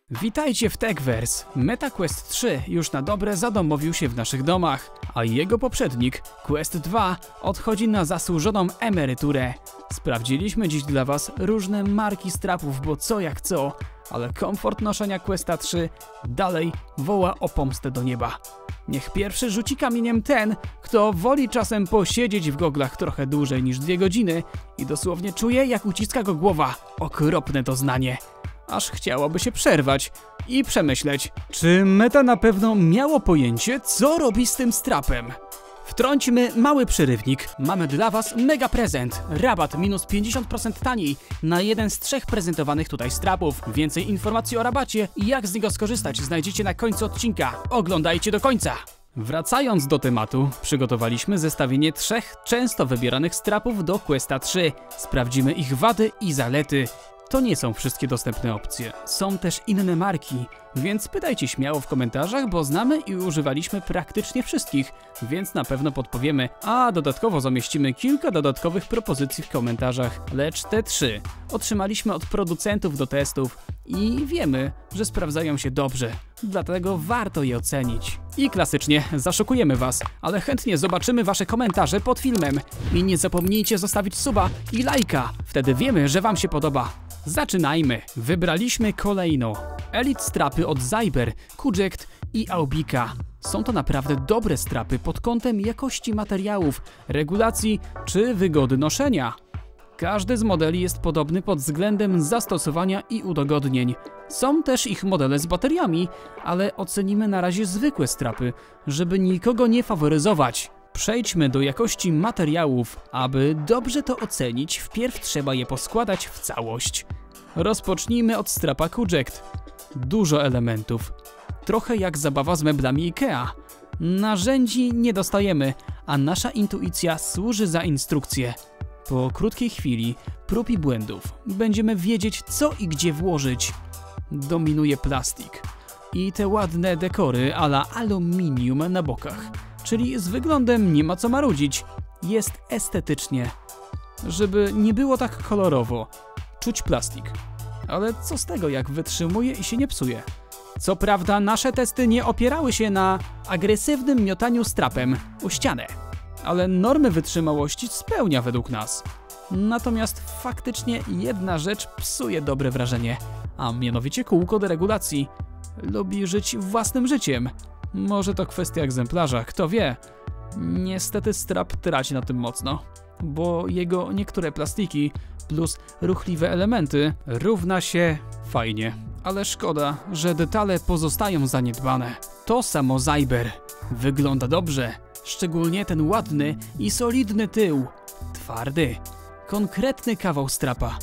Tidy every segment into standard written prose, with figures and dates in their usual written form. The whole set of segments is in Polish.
Witajcie w Techverse. MetaQuest 3 już na dobre zadomowił się w naszych domach, a jego poprzednik, Quest 2, odchodzi na zasłużoną emeryturę. Sprawdziliśmy dziś dla was różne marki strapów, bo co jak co, ale komfort noszenia Questa 3 dalej woła o pomstę do nieba. Niech pierwszy rzuci kamieniem ten, kto woli czasem posiedzieć w goglach trochę dłużej niż 2 godziny i dosłownie czuje, jak uciska go głowa. Okropne doznanie. Aż chciałoby się przerwać i przemyśleć, czy Meta na pewno miało pojęcie, co robi z tym strapem. Wtrąćmy mały przerywnik. Mamy dla was mega prezent. Rabat minus 50% taniej na jeden z 3 prezentowanych tutaj strapów. Więcej informacji o rabacie i jak z niego skorzystać znajdziecie na końcu odcinka. Oglądajcie do końca. Wracając do tematu, przygotowaliśmy zestawienie 3 często wybieranych strapów do Questa 3. Sprawdzimy ich wady i zalety. To nie są wszystkie dostępne opcje, są też inne marki, więc pytajcie śmiało w komentarzach, bo znamy i używaliśmy praktycznie wszystkich, więc na pewno podpowiemy, a dodatkowo zamieścimy kilka dodatkowych propozycji w komentarzach, lecz te 3 otrzymaliśmy od producentów do testów i wiemy, że sprawdzają się dobrze, dlatego warto je ocenić. I klasycznie zaszokujemy was, ale chętnie zobaczymy wasze komentarze pod filmem i nie zapomnijcie zostawić suba i lajka, wtedy wiemy, że wam się podoba. Zaczynajmy! Wybraliśmy kolejno Elite strapy od Zyber, Kuject i Aubika. Są to naprawdę dobre strapy pod kątem jakości materiałów, regulacji czy wygody noszenia. Każdy z modeli jest podobny pod względem zastosowania i udogodnień. Są też ich modele z bateriami, ale ocenimy na razie zwykłe strapy, żeby nikogo nie faworyzować. Przejdźmy do jakości materiałów. Aby dobrze to ocenić, wpierw trzeba je poskładać w całość. Rozpocznijmy od strapa Kuject. Dużo elementów. Trochę jak zabawa z meblami IKEA. Narzędzi nie dostajemy, a nasza intuicja służy za instrukcję. Po krótkiej chwili prób i błędów będziemy wiedzieć, co i gdzie włożyć. Dominuje plastik i te ładne dekory a la aluminium na bokach. Czyli z wyglądem nie ma co marudzić. Jest estetycznie. Żeby nie było tak kolorowo. Czuć plastik. Ale co z tego, jak wytrzymuje i się nie psuje? Co prawda nasze testy nie opierały się na agresywnym miotaniu strapem o ścianę. Ale normy wytrzymałości spełnia według nas. Natomiast faktycznie jedna rzecz psuje dobre wrażenie. A mianowicie kółko do regulacji. Lubi żyć własnym życiem. Może to kwestia egzemplarza, kto wie. Niestety strap traci na tym mocno, bo jego niektóre plastiki plus ruchliwe elementy równa się fajnie. Ale szkoda, że detale pozostają zaniedbane. To samo Zyber. Wygląda dobrze, szczególnie ten ładny i solidny tył. Twardy, konkretny kawał strapa.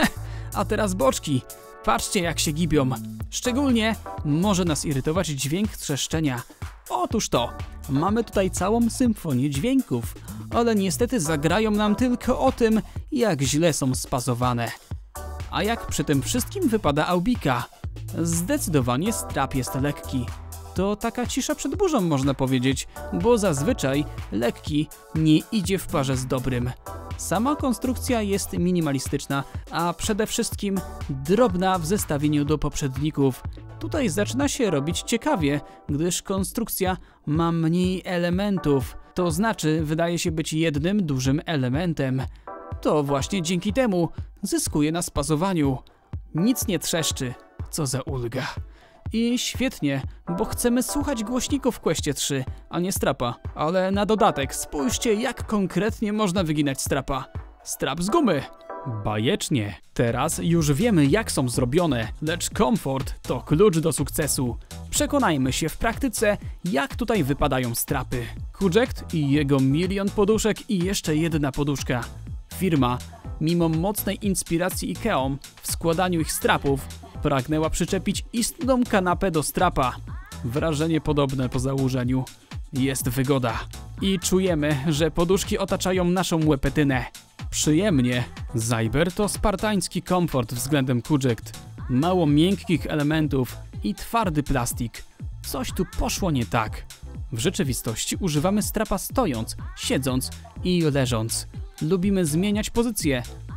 A teraz boczki. Patrzcie, jak się gibią. Szczególnie może nas irytować dźwięk trzeszczenia. Otóż to, mamy tutaj całą symfonię dźwięków, ale niestety zagrają nam tylko o tym, jak źle są spasowane. A jak przy tym wszystkim wypada Aubika? Zdecydowanie strap jest lekki. To taka cisza przed burzą, można powiedzieć, bo zazwyczaj lekki nie idzie w parze z dobrym. Sama konstrukcja jest minimalistyczna, a przede wszystkim drobna w zestawieniu do poprzedników. Tutaj zaczyna się robić ciekawie, gdyż konstrukcja ma mniej elementów, to znaczy wydaje się być jednym dużym elementem. To właśnie dzięki temu zyskuje na spasowaniu. Nic nie trzeszczy, co za ulga. I świetnie, bo chcemy słuchać głośników w Questie 3, a nie strapa. Ale na dodatek spójrzcie, jak konkretnie można wyginać strapa. Strap z gumy. Bajecznie. Teraz już wiemy, jak są zrobione, lecz komfort to klucz do sukcesu. Przekonajmy się w praktyce, jak tutaj wypadają strapy. Kuject i jego 1 000 000 poduszek i jeszcze jedna poduszka. Firma, mimo mocnej inspiracji IKEA w składaniu ich strapów, pragnęła przyczepić istną kanapę do strapa. Wrażenie podobne po założeniu. Jest wygoda. I czujemy, że poduszki otaczają naszą łepetynę. Przyjemnie. Zyber to spartański komfort względem Kuject. Mało miękkich elementów i twardy plastik. Coś tu poszło nie tak. W rzeczywistości używamy strapa stojąc, siedząc i leżąc. Lubimy zmieniać pozycję,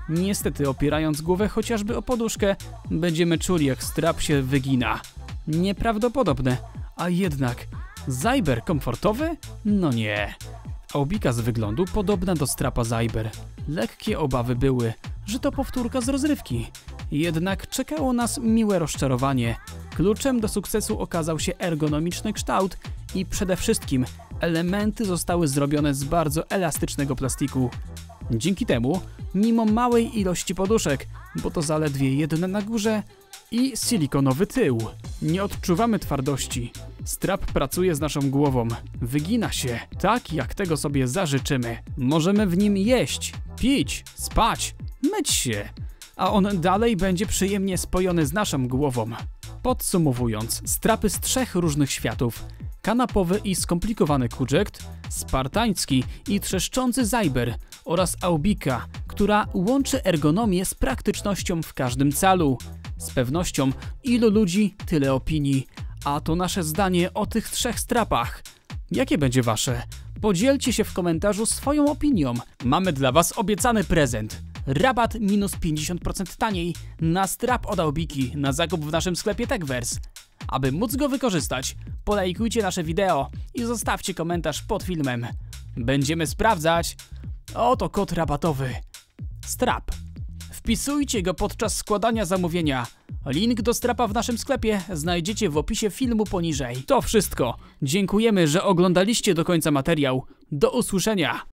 Niestety, opierając głowę chociażby o poduszkę, będziemy czuli, jak strap się wygina. Nieprawdopodobne, a jednak Zyber komfortowy? No nie. Aubika z wyglądu podobna do strapa Zyber. Lekkie obawy były, że to powtórka z rozrywki. Jednak czekało nas miłe rozczarowanie. Kluczem do sukcesu okazał się ergonomiczny kształt i przede wszystkim elementy zostały zrobione z bardzo elastycznego plastiku. Dzięki temu, mimo małej ilości poduszek, bo to zaledwie jedna na górze i silikonowy tył, nie odczuwamy twardości. Strap pracuje z naszą głową, wygina się tak, jak tego sobie zażyczymy. Możemy w nim jeść, pić, spać, myć się, a on dalej będzie przyjemnie spojony z naszą głową. Podsumowując, strapy z 3 różnych światów: kanapowy i skomplikowany Kudżekt, spartański i trzeszczący Zyber oraz Aubika, która łączy ergonomię z praktycznością w każdym calu. Z pewnością ilu ludzi, tyle opinii, a to nasze zdanie o tych 3 strapach. Jakie będzie wasze? Podzielcie się w komentarzu swoją opinią. Mamy dla was obiecany prezent. Rabat minus 50% taniej na strap od Aubiki na zakup w naszym sklepie Techverse. Aby móc go wykorzystać, polajkujcie nasze wideo i zostawcie komentarz pod filmem. Będziemy sprawdzać. Oto kod rabatowy. Strap. Wpisujcie go podczas składania zamówienia. Link do strapa w naszym sklepie znajdziecie w opisie filmu poniżej. To wszystko. Dziękujemy, że oglądaliście do końca materiał. Do usłyszenia.